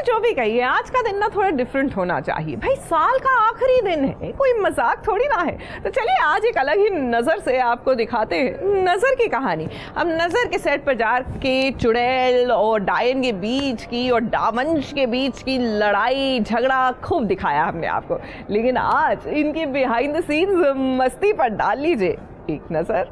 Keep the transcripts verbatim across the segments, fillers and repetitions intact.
जो भी कहिए, आज का दिन ना थोड़ा डिफरेंट होना चाहिए भाई। साल का आखिरी दिन है, कोई मजाक थोड़ी ना है। तो चलिए आज एक अलग ही नज़र से आपको दिखाते हैं नज़र की कहानी। अब नज़र के सेट पर जाके चुड़ैल और डायन के बीच की और दावंश के बीच की लड़ाई झगड़ा खूब दिखाया हमने आपको, लेकिन आज इनके बिहाइंड द सीन्स मस्ती पर डाल लीजिए एक नज़र।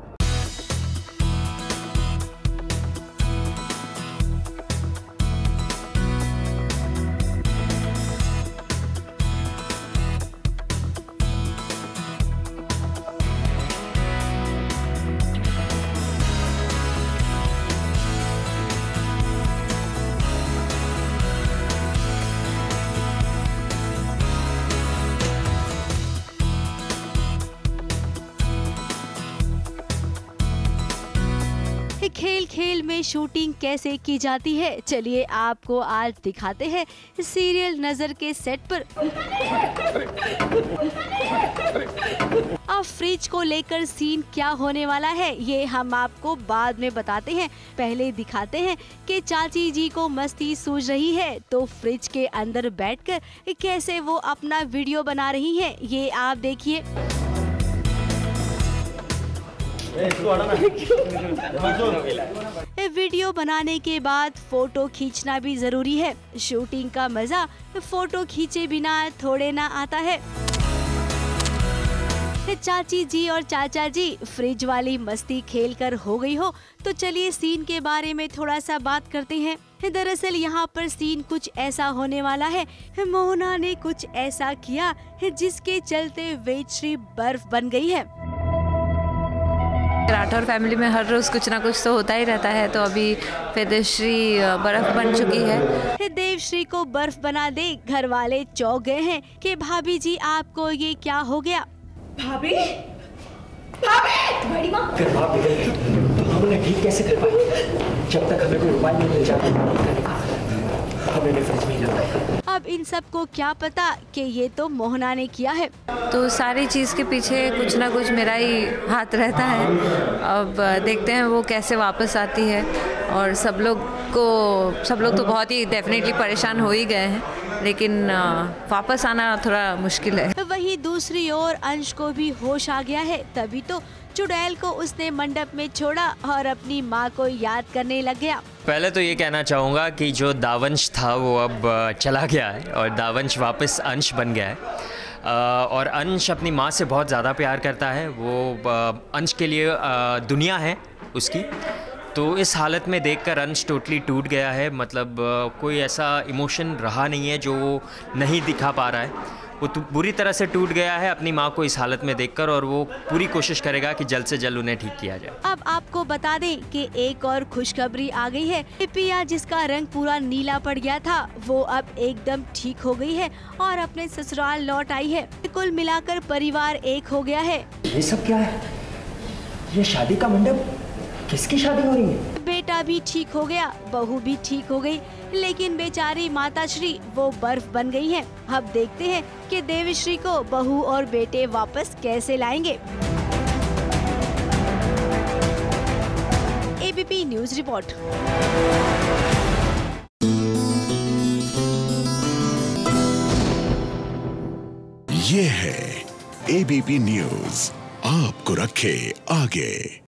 खेल खेल में शूटिंग कैसे की जाती है, चलिए आपको आज दिखाते हैं सीरियल नजर के सेट पर। अब फ्रिज को लेकर सीन क्या होने वाला है ये हम आपको बाद में बताते हैं। पहले दिखाते हैं कि चाची जी को मस्ती सूझ रही है तो फ्रिज के अंदर बैठकर कैसे वो अपना वीडियो बना रही हैं, ये आप देखिए। वीडियो बनाने के बाद फोटो खींचना भी जरूरी है। शूटिंग का मजा फोटो खींचे बिना थोड़े ना आता है। चाची जी और चाचा जी फ्रिज वाली मस्ती खेलकर हो गई हो तो चलिए सीन के बारे में थोड़ा सा बात करते हैं। दरअसल यहाँ पर सीन कुछ ऐसा होने वाला है। मोहना ने कुछ ऐसा किया जिसके चलते वेदश्री बर्फ बन गई है। राठौर फैमिली में हर रोज कुछ ना कुछ तो होता ही रहता है, तो अभी वेदश्री बर्फ बन चुकी है। देवश्री को बर्फ बना दे घर वाले चौंक गए हैं कि भाभी जी आपको ये क्या हो गया। भाभी भाभी बड़ी माँ तो हमने ठीक कैसे कर पाई जब तक हमें कोई उपाय नहीं मिल जाता। हमें फ्रिज में लगता। अब इन सब को क्या पता कि ये तो मोहना ने किया है। तो सारी चीज़ के पीछे कुछ ना कुछ मेरा ही हाथ रहता है। अब देखते हैं वो कैसे वापस आती है। और सब लोग को सब लोग तो बहुत ही डेफिनेटली परेशान हो ही गए हैं, लेकिन वापस आना थोड़ा मुश्किल है। वहीं दूसरी ओर अंश को भी होश आ गया है, तभी तो चुड़ैल को उसने मंडप में छोड़ा और अपनी माँ को याद करने लग गया। पहले तो ये कहना चाहूँगा कि जो दावंश था वो अब चला गया है और दावंश वापस अंश बन गया है। और अंश अपनी माँ से बहुत ज़्यादा प्यार करता है। वो अंश के लिए दुनिया है उसकी। तो इस हालत में देखकर अंश टोटली टूट गया है। मतलब कोई ऐसा इमोशन रहा नहीं है जो वो नहीं दिखा पा रहा है। वो बुरी तरह से टूट गया है अपनी माँ को इस हालत में देखकर, और वो पूरी कोशिश करेगा कि जल्द से जल्द उन्हें ठीक किया जाए। अब आपको बता दें कि एक और खुशखबरी आ गई है। पिया जिसका रंग पूरा नीला पड़ गया था वो अब एकदम ठीक हो गई है और अपने ससुराल लौट आई है। कुल मिलाकर परिवार एक हो गया है। ये सब क्या है? ये शादी का मंडप? किसकी शादी हो रही है? बेटा भी ठीक हो गया, बहू भी ठीक हो गई, लेकिन बेचारी माताश्री वो बर्फ बन गई हैं। अब देखते हैं कि देवश्री को बहू और बेटे वापस कैसे लाएंगे। ABP news report. ये है एबीपी न्यूज, आपको रखे आगे।